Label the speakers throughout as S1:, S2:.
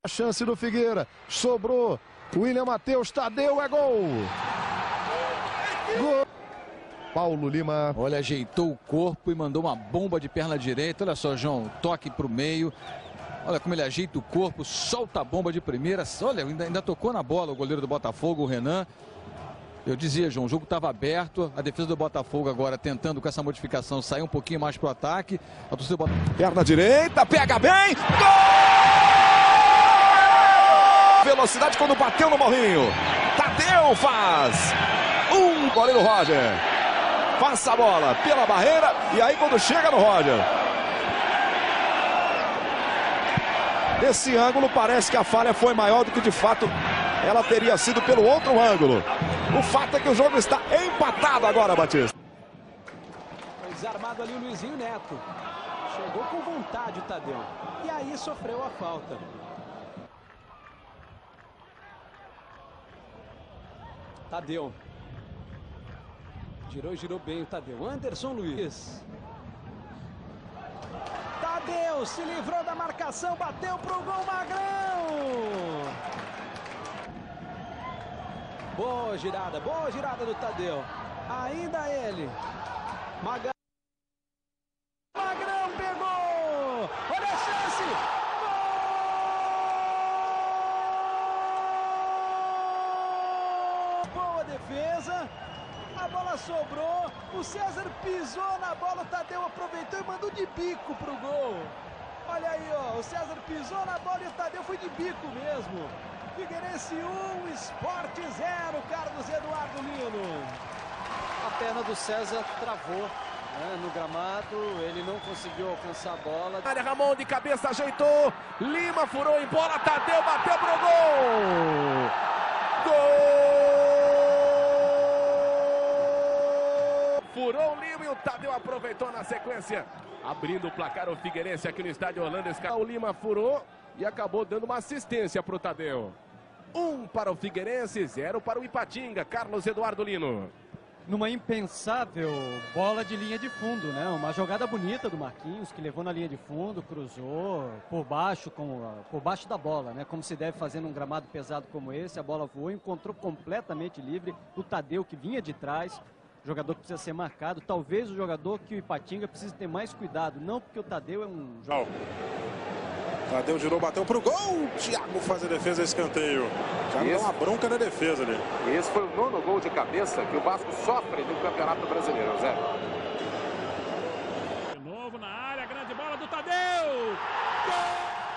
S1: A chance do Figueira, sobrou, William Matheus, Tadeu, é gol! Gol! Paulo Lima.
S2: Olha, ajeitou o corpo e mandou uma bomba de perna direita. Olha só, João, toque para o meio. Olha como ele ajeita o corpo, solta a bomba de primeira. Olha, ainda tocou na bola o goleiro do Botafogo, o Renan. Eu dizia, João, o jogo estava aberto. A defesa do Botafogo agora tentando com essa modificação sair um pouquinho mais para o ataque. A torcida do Botafogo...
S1: Perna direita, pega bem. Gol! Velocidade quando bateu no morrinho. Tadeu faz. Goleiro Roger. Passa a bola pela barreira e aí quando chega no Roger. Nesse ângulo parece que a falha foi maior do que de fato ela teria sido pelo outro ângulo. O fato é que o jogo está empatado agora, Batista.
S3: Foi desarmado ali o Luizinho Neto. Chegou com vontade o Tadeu. E aí sofreu a falta. Tadeu. Girou bem o Tadeu. Anderson Luiz. Tadeu se livrou da marcação, bateu pro gol, Magrão. Boa girada do Tadeu. Ainda ele. Magrão pegou. Olha a chance. Gol! Boa defesa. A bola sobrou, o César pisou na bola, o Tadeu aproveitou e mandou de bico pro gol. Olha aí, ó, o César pisou na bola e o Tadeu foi de bico mesmo. Figueirense 1, Sport 0, Carlos Eduardo Lino.
S4: A perna do César travou, né, no gramado, ele não conseguiu alcançar a bola.
S1: Área, Ramon de cabeça ajeitou, Lima furou em bola, Tadeu bateu pro gol. Gol! Furou o Lima e o Tadeu aproveitou na sequência. Abrindo o placar o Figueirense aqui no estádio Orlando Sky. O Lima furou e acabou dando uma assistência para o Tadeu. 1 para o Figueirense, 0 para o Ipatinga. Carlos Eduardo Lino.
S4: Numa impensável bola de linha de fundo, né? Uma jogada bonita do Marquinhos, que levou na linha de fundo, cruzou por baixo da bola, né? Como se deve fazer num gramado pesado como esse. A bola voou, encontrou completamente livre o Tadeu, que vinha de trás. Jogador que precisa ser marcado, talvez o jogador que o Ipatinga precise ter mais cuidado, não porque o Tadeu é um jogador.
S5: Tadeu girou, bateu pro gol, Thiago faz a defesa, escanteio. Já dá uma bronca na defesa ali.
S6: Esse foi o 9º gol de cabeça que o Vasco sofre no Campeonato Brasileiro, Zé.
S7: De novo na área, grande bola do Tadeu! Gol!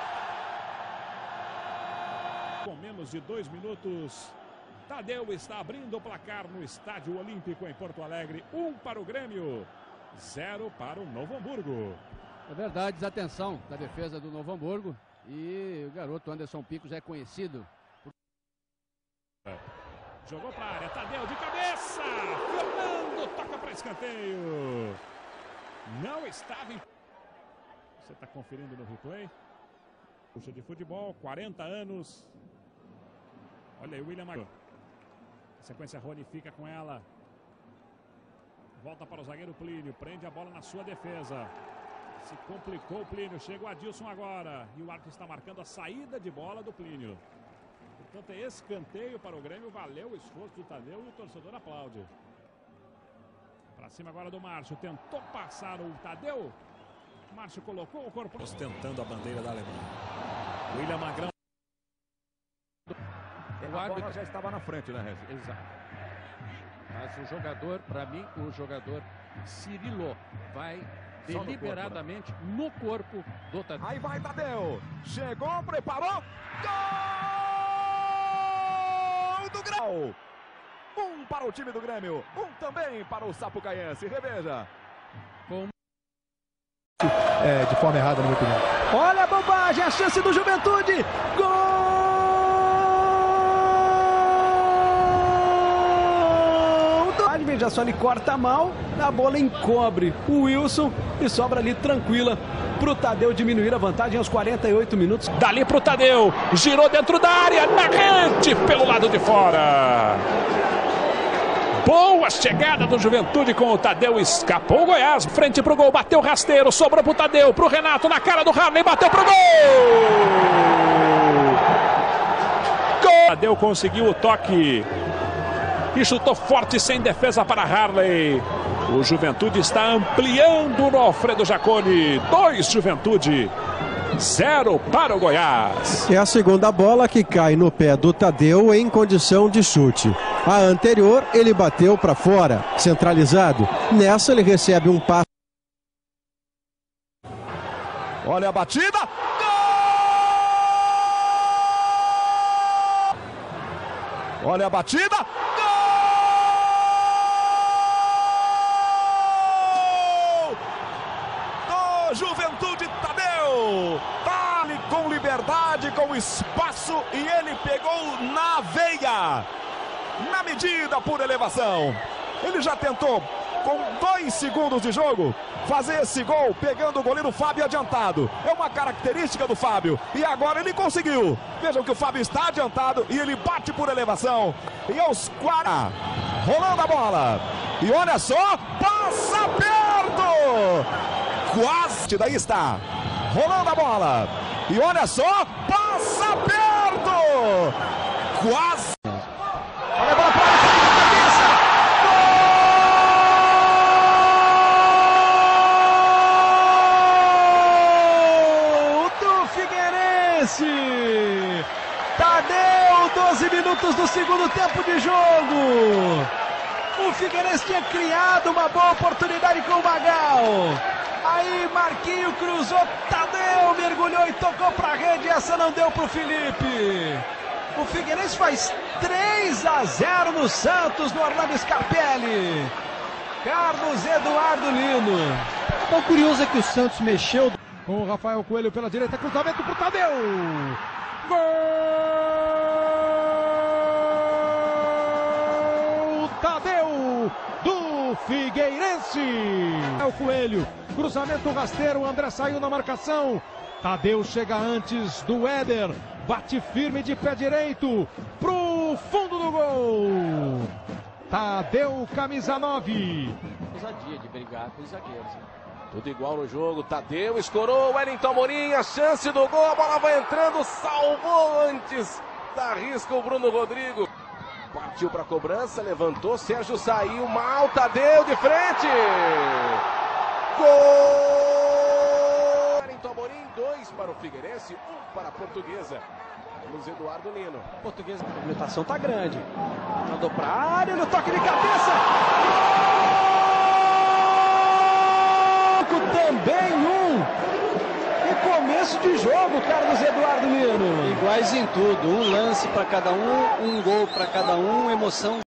S7: Com menos de 2 minutos... Tadeu está abrindo o placar no Estádio Olímpico em Porto Alegre. 1 para o Grêmio, 0 para o Novo Hamburgo.
S8: É verdade, desatenção da defesa do Novo Hamburgo. E o garoto Anderson Pico já é conhecido.
S7: Jogou para a área, Tadeu de cabeça. Fernando toca para escanteio. Não estava em... Você está conferindo no replay. Puxa de futebol, 40 anos. Olha aí, William Magrão. Sequência, Rony fica com ela. Volta para o zagueiro Plínio. Prende a bola na sua defesa. Se complicou o Plínio. Chega o Adilson agora. E o árbitro está marcando a saída de bola do Plínio. Portanto, é escanteio para o Grêmio. Valeu o esforço do Tadeu e o torcedor aplaude. Para cima agora do Márcio. Tentou passar o Tadeu. Márcio colocou o corpo. Ostentando a bandeira da Alemanha. William Magrão.
S1: O árbitro já estava na frente, né, Regi?
S8: Exato. Mas o jogador, para mim, o jogador Cirilo vai deliberadamente no corpo do Tadeu.
S1: Aí vai Tadeu. Chegou, preparou. Gol do Grêmio. 1 para o time do Grêmio. 1 também para o Sapucaiense. Reveja. De forma errada, na minha opinião.
S3: Olha a bobagem, a chance do Juventude. Gol! Veja só, ele corta mal, a bola encobre o Wilson e sobra ali tranquila pro Tadeu diminuir a vantagem aos 48 minutos.
S7: Dali pro Tadeu, girou dentro da área, na rede, pelo lado de fora. Boa chegada do Juventude com o Tadeu, escapou o Goiás, frente pro gol, bateu rasteiro, sobrou pro Tadeu, pro Renato, na cara do Harley, bateu pro gol! Tadeu conseguiu o toque e chutou forte sem defesa para Harley. O Juventude está ampliando no Alfredo Jaconi. 2 Juventude, 0 para o Goiás.
S9: É a segunda bola que cai no pé do Tadeu em condição de chute. A anterior ele bateu para fora, centralizado. Nessa ele recebe um passe.
S1: Olha a batida. Gol! Olha a batida. Gol! Do Juventude Tadeu. Vale com liberdade, com espaço e ele pegou na veia. Na medida por elevação. Ele já tentou, com 2 segundos de jogo, fazer esse gol pegando o goleiro Fábio adiantado. É uma característica do Fábio. E agora ele conseguiu. Vejam que o Fábio está adiantado e ele bate por elevação. E aos 40, rolando a bola. E olha só, passa perto. Quase, daí está. Rolando a bola. E olha só, passa perto. Quase. Olha a bola para
S3: Tadeu, 12 minutos do segundo tempo de jogo. O Figueirense tinha criado uma boa oportunidade com o Magal. Aí Marquinho cruzou, Tadeu mergulhou e tocou para a rede. Essa não deu para o Felipe. O Figueirense faz 3-0 no Santos, no Orlando Scarpelli. Carlos Eduardo Lino.
S4: O curioso é que o Santos mexeu.
S10: Com o Rafael Coelho pela direita, cruzamento para o Tadeu. Gol! Tadeu do Figueirense. É o Coelho, cruzamento rasteiro, o André saiu na marcação. Tadeu chega antes do Éder, bate firme de pé direito pro fundo do gol. Tadeu, camisa 9.
S4: Ousadia de brigar com os zagueiros.
S1: Tudo igual no jogo, Tadeu escorou, Wellington Amorim, a chance do gol, a bola vai entrando, salvou antes da risca o Bruno Rodrigo. Partiu para a cobrança, levantou, Sérgio saiu mal, Tadeu de frente. Gol! Wellington Amorim, 2 para o Figueirense, 1 para a Portuguesa. Carlos Eduardo Lino.
S3: Portuguesa, a movimentação tá grande. Mandou para a área, no toque de cabeça. Também 1. E começo de jogo, Carlos Eduardo Lino.
S4: Iguais em tudo, um lance para cada um, um gol para cada um, emoção.